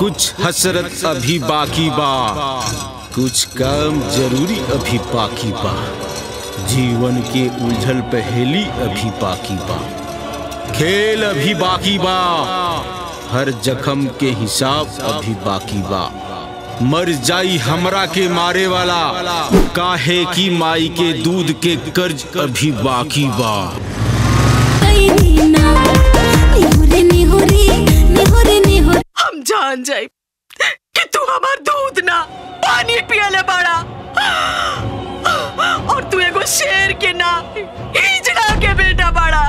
कुछ हसरत अभी बाकी बा, कुछ काम जरूरी अभी बाकी बा, जीवन के उलझल पहेली अभी बाकी बा, खेल अभी बाकी बा, हर जख्म के हिसाब अभी बाकी बा, मर जाई हमरा के मारे वाला, काहे की माई के दूध के कर्ज अभी बाकी बा। हम जान जाए कि तू हमार दूध ना पानी पियले बड़ा, और तू एगो शेर के ना हिजड़ा के बेटा बड़ा।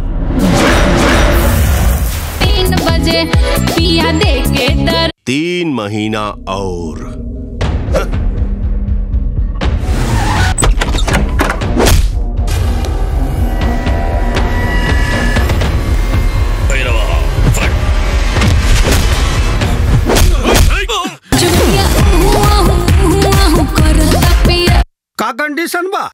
3 बजे पिया दे के दर 3 महीना और का कंडीशन बा?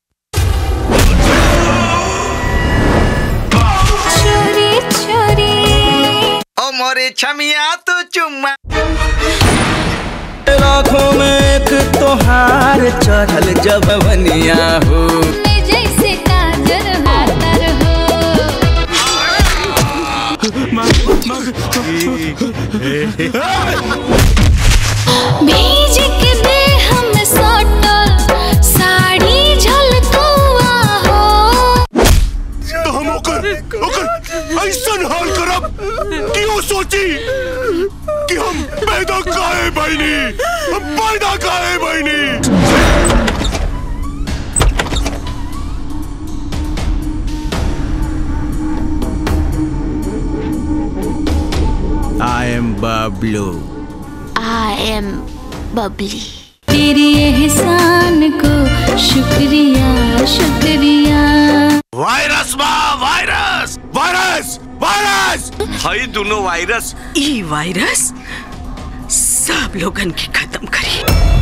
चोरी चोरी ओ मोरे छमिया तू चुम्मा, लाखों में एक तोहार चढ़ल जवनिया हो, मैं जैसे काजर हातर हो भेज के दे हम सटल साड़ी झलकुआ हो। तो हम ओकर ऐसन हाल करब कि वो सोची कि हम पैदा काहे बहनी, हम पैदा काहे बहनी। I am Bablu. I am बबली। तेरी एहसान को शुक्रिया शुक्रिया। वायरस बा वायरस वायरस वायरस, हई दोनों वायरस ई वायरस सब लोगन के खत्म करी।